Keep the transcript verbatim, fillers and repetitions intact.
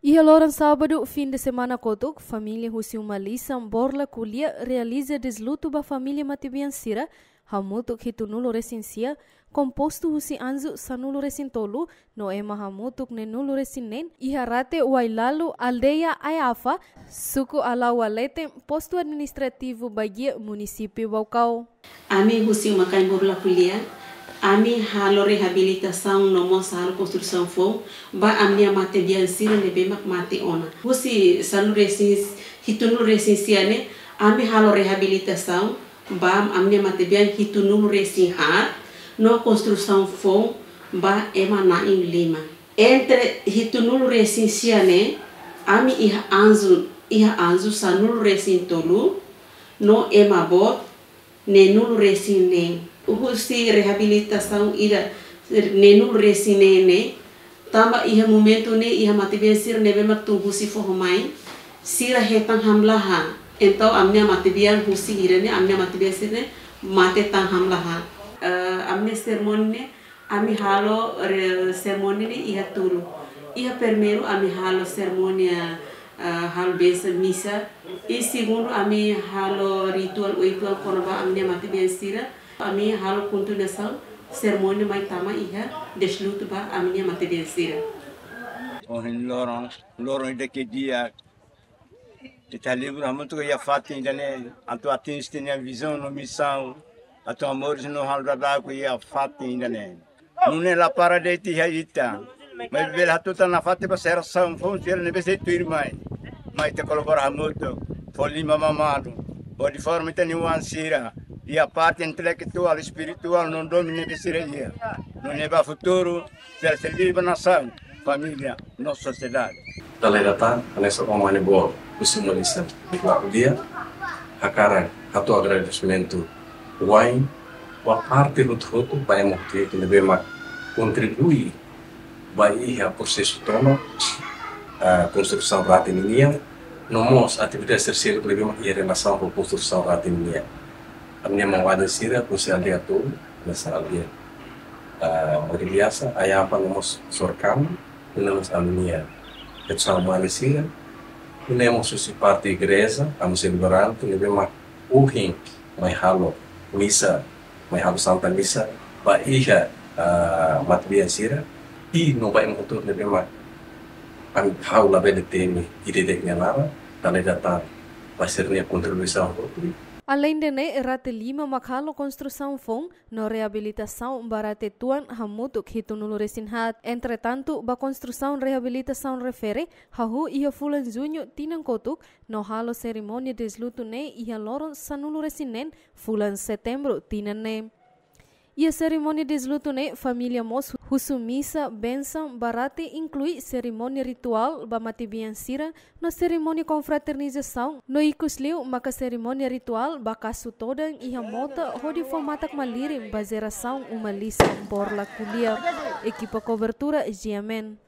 E loran sábado, fim de semana kotuk, família Husi Umalisam Borla Kulia realiza desluto ba família Matibiansira, hamutuk hitunulo resinsia, composto Husi Anzu sanulo resintolu, no ema hamutuk nenulo resinen, iharate wailalu aldeia Ayafa, suku alawalete, posto administrativo bagi município Baucau. Ami Husi Umakai Borla Kulia, Ami halo reabilitação no moça halo construção fo ba amnia mate biansira ne bemak mate ona husi salu resins hitunu resinsiane ami halo reabilitação ba amnia mate bian hitunu resin har no construção fo ba ema na in lima entre hitunu resinsiane ami iha anzu iha anzu sanul resin tolu no ema bot ne nul resin ne Husi reabilitação ira nenul resinene tamba iha momento ne iha matibiansir nebe maktu husi formai sira hetang hamlaha então amnia matibian husi ira ne amnia matibiansir ne mate tang hamlaha uh, amnia sermoni ne ami halo sermoni ne iha turu iha primeiro ami halo sermoni uh, halo besa misa e segundo ami halo ritual o ritual konoba amnia matibiansira Ami halo continuação sermônia mai tama iha desluto ba aminha matibiansira. Ohin lorong lorong de que dia de talibro amonto ia fatin dane anto atins tinha visão no missão ato amores no hal da ko ia fatin dane não é la para de ti haita mas vel hatu na fatin ba ser são fon ser ne bese tu irmai mai te colabora muito foli mamamado o de forma tem nuancira e a parte intelectual e espiritual não domina de seria. Não é para o futuro, ser servir para a nação, família, nossa sociedade. Dalam data, nessa omane boa, o simbolista do dia, a cara, a tua agradecimento, wine, a parte do todo, vai morrer que deve contribuir, vai a processo toma, a construção ratininha, não mostra atividade terceira que deve em relação com a construção ratininha. Amnia mawada sira kusi alia tu nasa alia bagi biasa ayah apa nomos sorkam nomos amnia itu sama sira nomos susi parte igreja amo celebrando lebe mak uhin mai halo misa mai halo santa misa ba iha mat biasira i no ba emotor lebe mak am hau la bede temi ide de nyalara tale data pasirnya contribuição Além de ne, rate lima makhalo construção fong, no reabilitação barate tuan hamutuk hitunulo resinhat. Entretanto, ba construção reabilitação refere, hahu iha fulan junho tinang kotuk, no halo cerimônia desluto ne iha loron sanulo resinen, fulan setembro tinan ne. E a cerimônia desluto ne, família mos husu misa, benção, barate inclui cerimônia ritual ba matibiansira, no cerimônia confraternização, no ikusliu maka cerimônia ritual ba kasu todang iha mota hodi formatak malirim ba zeração uma lisa borla kulia. Equipa cobertura Giamen.